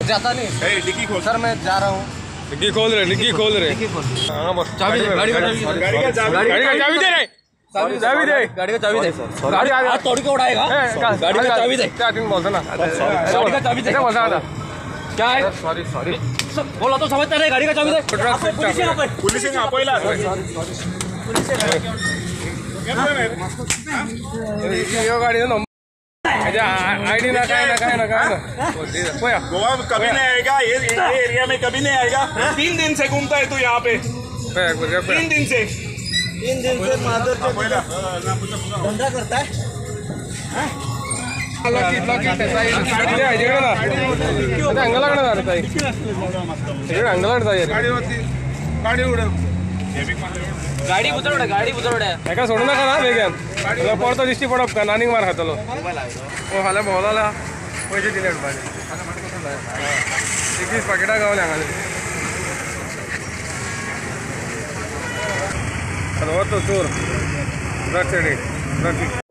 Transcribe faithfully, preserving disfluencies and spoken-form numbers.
जाता नहीं। डिक्की खोल सर मैं जा रहा हूँ। डिक्की खोल रहे डिक्की खोल रहे हाँ बस चाबी दे गाड़ी का गाड़ी का चाबी दे रहे चाबी दे गाड़ी का चाबी दे गाड़ी हाथ तोड़ के उड़ाएगा। गाड़ी का चाबी दे क्या तुम बोलते ना गाड़ी का चाबी दे बोलता था क्या है सॉरी सॉरी बोला तो समझता नहीं। गाड़ी का चाबी दे पुलिस गाड़ी आईडी ना काय ना काय ना काय ना गोवा कभी नहीं आएगा, ये एरिया में कभी नहीं आएगा। तीन दिन से घूमता है तू यहाँ पे, तीन दिन से तीन दिन से माधुर धंधा करता है। गाडी उतरवडे गाडी उतरवडे एका सोडू नका ना बेगन पडतो दिसती पडप का नानिंग मार खातलो ओ हाल्या भोवला पैसे दिले एकवीस पाकिटा गावले हांगाले चोर ड्रग्स ड्रग्स